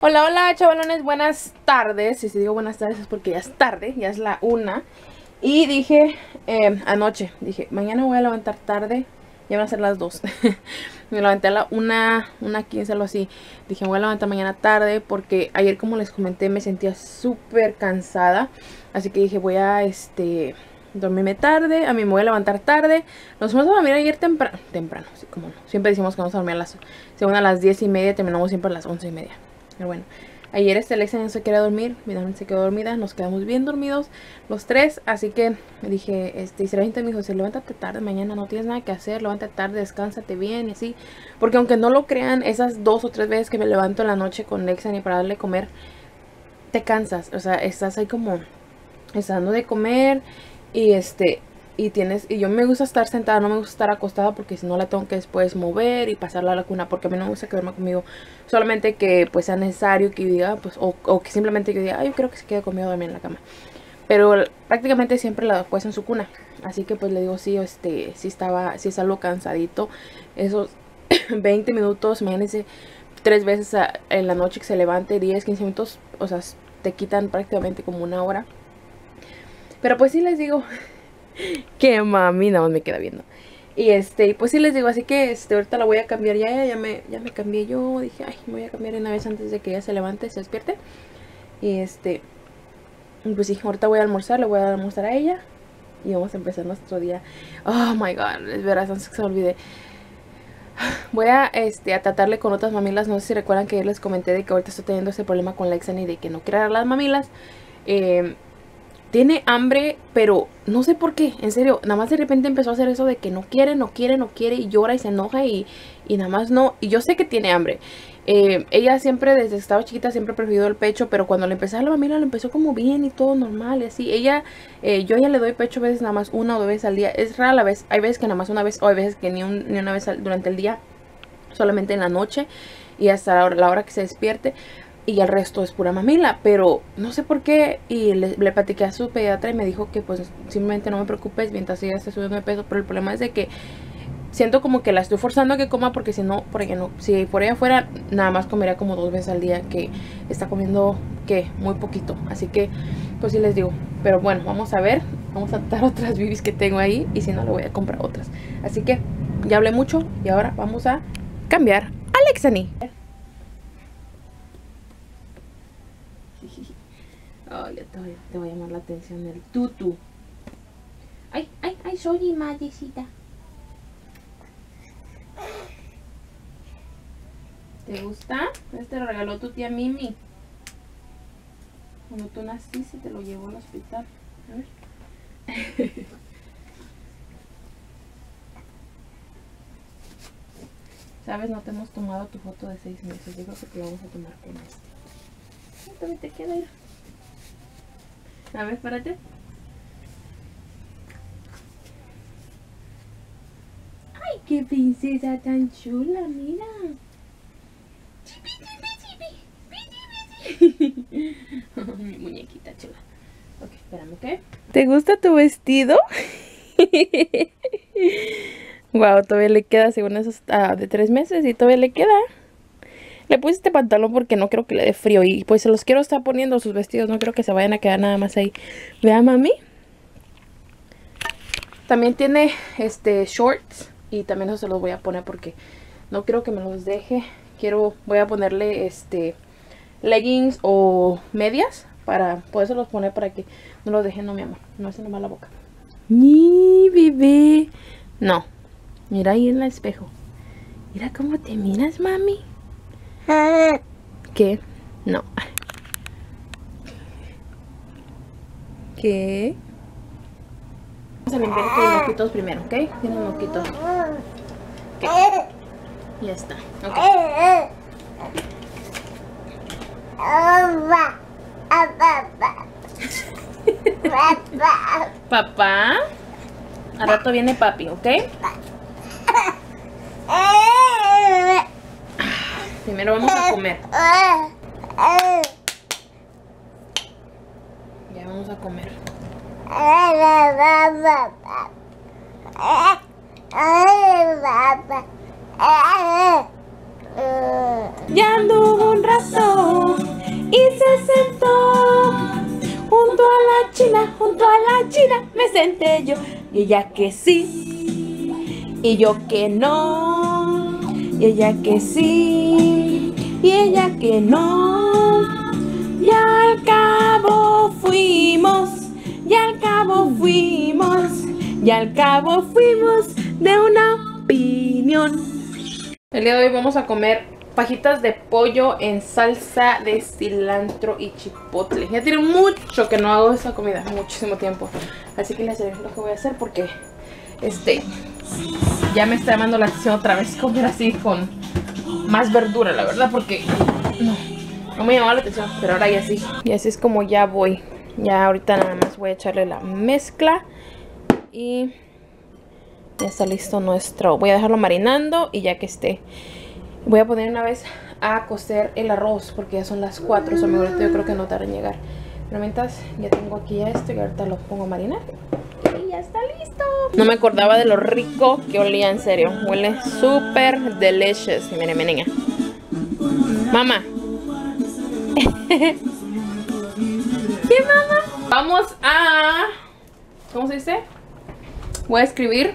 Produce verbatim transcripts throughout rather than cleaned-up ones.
Hola, hola chavalones, buenas tardes. Y si digo buenas tardes es porque ya es tarde, ya es la una. Y dije, eh, anoche, dije, mañana me voy a levantar tarde. Ya van a ser las dos. Me levanté a la una, una quince, algo así. Dije, me voy a levantar mañana tarde porque ayer, como les comenté, me sentía súper cansada. Así que dije, voy a, este, dormirme tarde. A mí me voy a levantar tarde. Nos fuimos a dormir ayer temprano. Temprano, sí, como no. Siempre decimos que vamos a dormir a las, según a las diez y media, terminamos siempre a las once y media. Pero bueno, ayer este Alexa no se quería dormir, mi dama se quedó dormida, nos quedamos bien dormidos los tres, así que me dije, este, y si la gente me dijo, si levántate tarde mañana, no tienes nada que hacer, levántate tarde, descánsate bien y así, porque aunque no lo crean, esas dos o tres veces que me levanto en la noche con Alexa ni para darle comer, te cansas, o sea, estás ahí como, estás dando de comer y este... Y tienes, y yo me gusta estar sentada, no me gusta estar acostada porque si no la tengo que después mover y pasarla a la cuna, porque a mí no me gusta quedarme conmigo. Solamente que pues sea necesario que yo diga, pues, o, o que simplemente yo diga, ay, yo creo que se quede conmigo también en la cama. Pero prácticamente siempre la puesto en su cuna. Así que pues le digo, sí, este, sí estaba, sí es algo cansadito. Esos veinte minutos, imagínense, tres veces a, en la noche que se levante, diez, quince minutos, o sea, te quitan prácticamente como una hora. Pero pues sí les digo... Que mami, nada más me queda viendo. Y este, pues sí les digo, así que este, ahorita la voy a cambiar ya, ya me, ya me cambié yo. Dije, ay, me voy a cambiar una vez antes de que ella se levante, se despierte. Y este, pues sí, ahorita voy a almorzar, le voy a almorzar a ella. Y vamos a empezar nuestro día. Oh my god, es verdad, antes que se me olvide. Voy a, este, a tratarle con otras mamilas. No sé si recuerdan que yo les comenté de que ahorita estoy teniendo ese problema con Lexani de que no quiere dar las mamilas. Eh... Tiene hambre, pero no sé por qué, en serio, nada más de repente empezó a hacer eso de que no quiere, no quiere, no quiere y llora y se enoja y, y nada más no. Y yo sé que tiene hambre. Eh, ella siempre, desde que estaba chiquita, siempre ha preferido el pecho, pero cuando le empecé a la mamila, lo empezó como bien y todo normal y así. Ella, eh, yo a ella le doy pecho a veces nada más una o dos veces al día. Es rara la vez, hay veces que nada más una vez o hay veces que ni, un, ni una vez al, durante el día, solamente en la noche y hasta la hora, la hora que se despierte. Y el resto es pura mamila, pero no sé por qué. Y le, le platiqué a su pediatra y me dijo que pues simplemente no me preocupes mientras ella esté subiendo de peso. Pero el problema es de que siento como que la estoy forzando a que coma, porque si no, por ella no, si por ella fuera, nada más comería como dos veces al día, que está comiendo, que muy poquito. Así que pues sí les digo, pero bueno, vamos a ver, vamos a tratar otras bibis que tengo ahí y si no le voy a comprar otras. Así que ya hablé mucho y ahora vamos a cambiar a Lexani. Oh, ya te voy, te voy a llamar la atención el tutu. Ay, ay, ay, soy madrecita. ¿Te gusta? Este lo regaló tu tía Mimi. Cuando tú naciste te lo llevó al hospital. A ver. Sabes, no te hemos tomado tu foto de seis meses. Digo que te vamos a tomar con este. Todavía te queda ir. A ver, párate. ¡Ay, qué princesa tan chula! Mira. Chipi, chipi, chipi. Chipi. Mi muñequita chula. Ok, espérame, ¿ok? ¿Te gusta tu vestido? Wow, todavía le queda, según eso, uh, de tres meses y todavía le queda. Le puse este pantalón porque no creo que le dé frío y pues se los quiero estar poniendo sus vestidos. No creo que se vayan a quedar nada más ahí. Vea, mami. También tiene este shorts y también eso se los voy a poner porque no quiero que me los deje. Quiero, voy a ponerle este leggings o medias para podérselos poner para que no los deje. No, mi amor, no hace nomás la boca. Ni bebé. No, mira ahí en el espejo. Mira cómo te miras, mami. ¿Qué? No. ¿Qué? Vamos a limpiar estos moquitos primero, ¿ok? Tienen moquitos. Okay. Ya está. Okay. Papá. Al rato viene papi, ¿ok? Primero vamos a comer. Ya vamos a comer. Ya anduvo un rato cochina me senté yo. Y ella que sí, y yo que no. Y ella que sí, y ella que no. Y al cabo fuimos, y al cabo fuimos, y al cabo fuimos de una opinión. El día de hoy vamos a comer fajitas de pollo en salsa de cilantro y chipotle. Ya tiene mucho que no hago esa comida, muchísimo tiempo. Así que les diré lo que voy a hacer porque este ya me está llamando la atención otra vez comer así con más verdura, la verdad, porque no, no me llamaba la atención, pero ahora ya sí. Y así es como ya voy. Ya ahorita nada más voy a echarle la mezcla y ya está listo nuestro. Voy a dejarlo marinando y ya que esté, voy a poner una vez a cocer el arroz porque ya son las cuatro. O sea, mejor yo creo que no tarda en llegar. Pero mientras ya tengo aquí ya esto y ahorita lo pongo a marinar. Y ya está listo. No me acordaba de lo rico que olía, en serio. Huele súper delicious. Miren, miren, niña. Mamá. ¿Qué, mamá? Vamos a... ¿Cómo se dice? Voy a escribir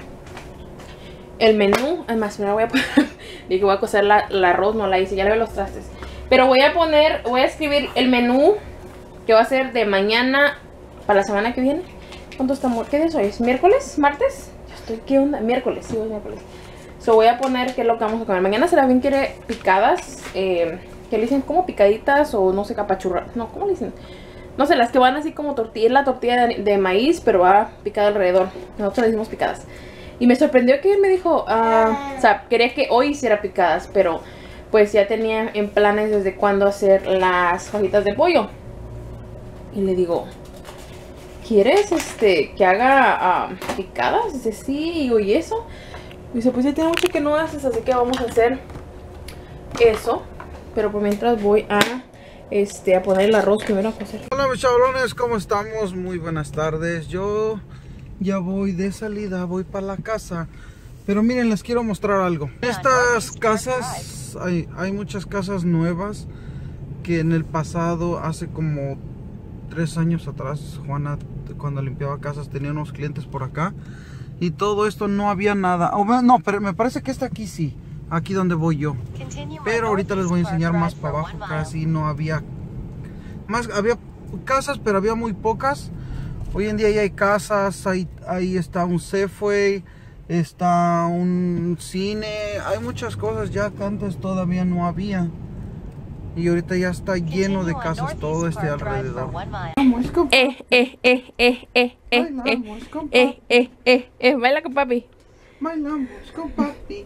el menú. Además, primero voy a poner... Dije, voy a cocer la, la arroz, no la hice, ya le veo los trastes. Pero voy a poner, voy a escribir el menú que va a ser de mañana para la semana que viene. ¿Cuánto estamos? ¿Qué día es hoy? ¿Es miércoles? ¿Martes? Yo estoy, ¿qué onda? Miércoles, sí, hoy es miércoles. So voy a poner qué es lo que vamos a comer. Mañana será bien quiere picadas, eh, que le dicen como picaditas o no sé, capachurras. No, ¿cómo le dicen? No sé, las que van así como tortilla, la tortilla de, de maíz, pero va picada alrededor. Nosotros le decimos picadas. Y me sorprendió que él me dijo, uh, o sea, quería que hoy hiciera picadas, pero pues ya tenía en planes desde cuándo hacer las fajitas de pollo. Y le digo, ¿quieres este que haga uh, picadas? Dice, sí, y digo, ¿y eso? Y dice, pues ya tiene mucho que no haces, así que vamos a hacer eso. Pero por mientras voy a, este, a poner el arroz primero a cocer. Hola mis chavalones, ¿cómo estamos? Muy buenas tardes. Yo... ya voy de salida, voy para la casa. Pero miren, les quiero mostrar algo. Estas casas, hay, hay muchas casas nuevas que en el pasado, hace como tres años atrás, Juana, cuando limpiaba casas, tenía unos clientes por acá. Y todo esto no había nada. Oh, no, pero me parece que está aquí sí. Aquí donde voy yo. Pero ahorita les voy a enseñar más para abajo. Casi no había... Más, había casas, pero había muy pocas. Hoy en día ya hay casas, ahí, ahí está un Safeway, está un cine, hay muchas cosas ya que antes todavía no había. Y ahorita ya está lleno de casas todo este alrededor. Eh, eh, eh, eh, eh, eh, eh, eh, eh, eh, eh, baila con papi. Bailamos con papi.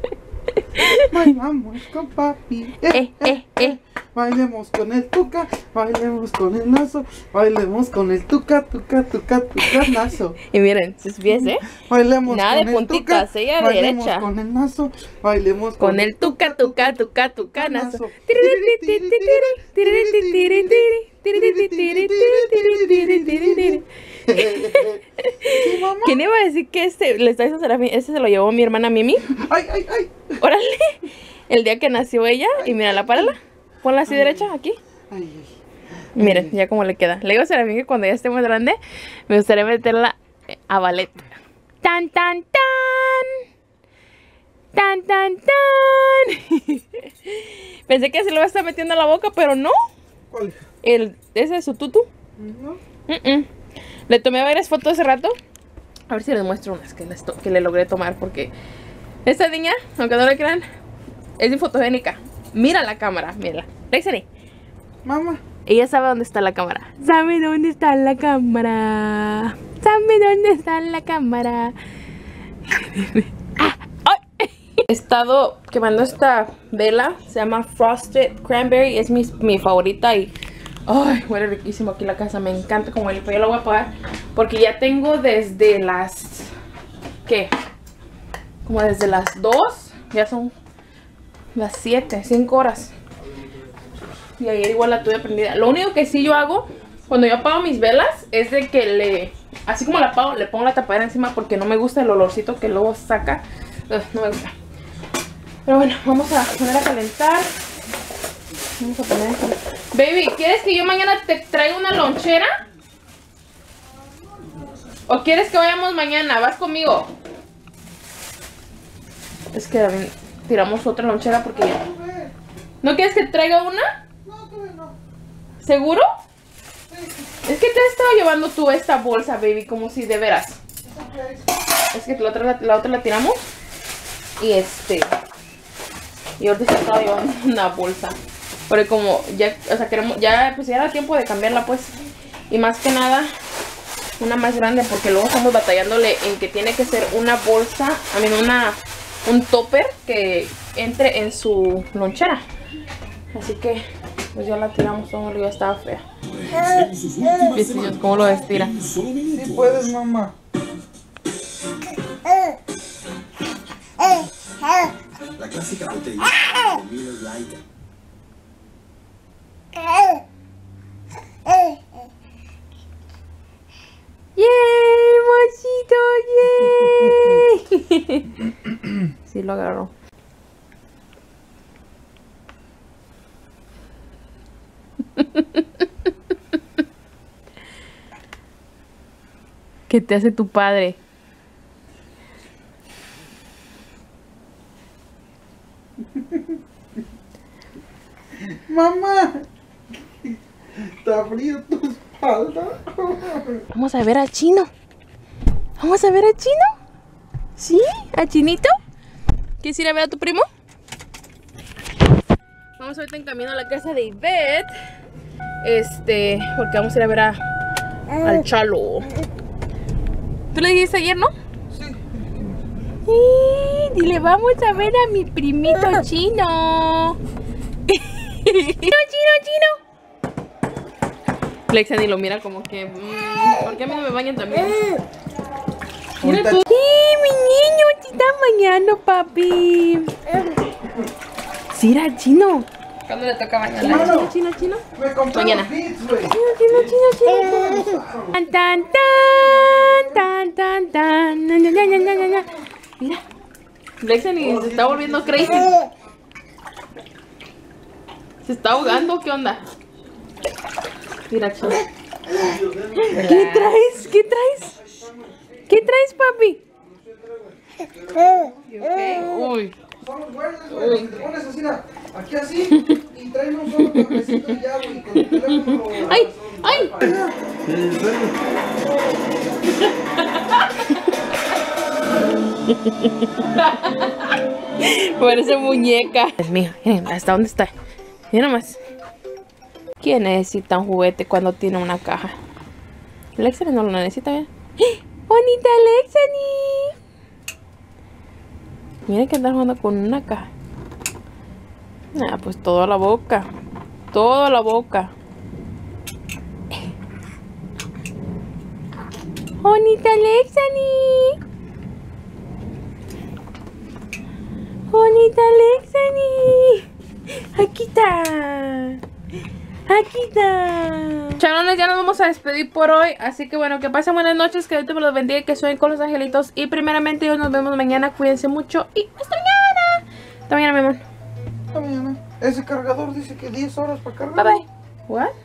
Bailamos con papi. Eh, eh, eh. Bailemos con el tuca, bailemos con el nazo, bailemos con el tuca, tuca, tuca, tuca, nazo. Y miren, sus pies, ¿eh? Bailemos nada con de el puntitas, tuca, ella bailemos derecha. con el nazo, bailemos con, con el tuca, tuca, tuca, tuca, nazo. ¿Quién iba a decir que este, le está diciendo Serafín, este se lo llevó mi hermana Mimi? Ay, ay, ay. Órale, el día que nació ella, y mira, la párala, ponla así ay, derecha, aquí. Ay, ay, miren, ay, ya como le queda. Le digo a Serafín que cuando ya esté más grande, me gustaría meterla a ballet. Tan, tan, tan. Tan, tan, tan. Pensé que se lo iba a estar metiendo a la boca, pero no. ¿Cuál? El, ese es su tutu. No. Mm -mm. Le tomé varias fotos hace rato. A ver si les muestro unas que, les que le logré tomar. Porque esta niña, aunque no le crean, es muy fotogénica. Mira la cámara, mírala. Rexany. Mamá. Ella sabe dónde está la cámara. ¿Sabe dónde está la cámara? ¿Sabe dónde está la cámara? He estado quemando esta vela. Se llama Frosted Cranberry. Es mi, mi favorita y... ay, huele riquísimo aquí la casa. Me encanta como huele. Pero yo la voy a apagar porque ya tengo desde las... ¿qué? Como desde las dos. Ya son las siete, cinco horas. Y ayer igual la tuve prendida. Lo único que sí yo hago cuando yo apago mis velas es de que le... así como la apago, le pongo la tapadera encima porque no me gusta el olorcito que luego saca. Ugh, no me gusta. Pero bueno, vamos a poner a calentar. Vamos a poner esto. Baby, ¿quieres que yo mañana te traiga una lonchera? ¿O quieres que vayamos mañana? ¿Vas conmigo? Es que también tiramos otra lonchera porque ya... ¿No quieres que traiga una? No, todavía no. ¿Seguro? Sí. Es que te has estado llevando tú esta bolsa, baby, como si de veras. Okay. Es que la otra la, la otra la tiramos. Y este... Y ahorita se estaba llevando una bolsa. Porque como ya, o sea, queremos... Ya, pues ya era tiempo de cambiarla, pues. Y más que nada... Una más grande, porque luego estamos batallándole en que tiene que ser una bolsa, a mí una, un topper que entre en su lonchera. Así que, pues ya la tiramos, todo ya estaba fea. Dios, ¿cómo lo estira? Sí puedes, mamá. La clásica botella de Miller Lite. ¡Yay, mochito! ¡Yay! Sí lo agarró. ¿Qué te hace tu padre? Mamá, está frío tu espalda. Vamos a ver al chino. Vamos a ver al chino. ¿Sí? ¿Al chinito? ¿Quieres ir a ver a tu primo? Vamos ahorita en camino a la casa de Ivette. Este, porque vamos a ir a ver a, al Chalo. ¿Tú le dijiste ayer, no? Sí. Sí, dile, vamos a ver a mi primito chino. Chino, chino, chino. Lexa ni lo mira como que... Mmm, ¿por qué a mí no me bañan también? Mira tú. Sí, mi niño, te están bañando, papi. Sí, era chino. ¿Cuándo le toca bañar? Chino, chino, chino. Me compré Mañana. los beats, güey. Chino, chino, chino, chino. Tan, tan, tan, tan, tan. Na, na, na, na, na, na. Mira. Lexa ni se está volviendo crazy. Se está ahogando, ¿qué onda? Mira, chino. ¿Qué traes? ¿Qué traes? ¿Qué traes, papi? Okay. Uy. Son los verdes, güey. Los que te pones así, mira, aquí así, y traen un solo cablecito y ya, güey. Con el teléfono. ¡Ay! ¡Ay! Parece muñeca. Es mío. Miren, ¿hasta dónde está? Mira nomás. ¿Quién necesita un juguete cuando tiene una caja? Lexani no lo necesita, ¿bien? ¡Bonita Lexani! Mira que anda jugando con una caja. Ah, pues todo a la boca. Todo a la boca. ¡Bonita Lexani! ¡Bonita Lexani! ¡Aquí está! ¡Aquí está! Chanones, ya nos vamos a despedir por hoy. Así que bueno, que pasen buenas noches. Que Dios me los bendiga. Que suenen con los angelitos. Y primeramente, nos vemos mañana. Cuídense mucho. Y hasta mañana. Hasta mañana, mi amor. Hasta mañana. Ese cargador dice que diez horas para cargar. Bye bye. ¿What?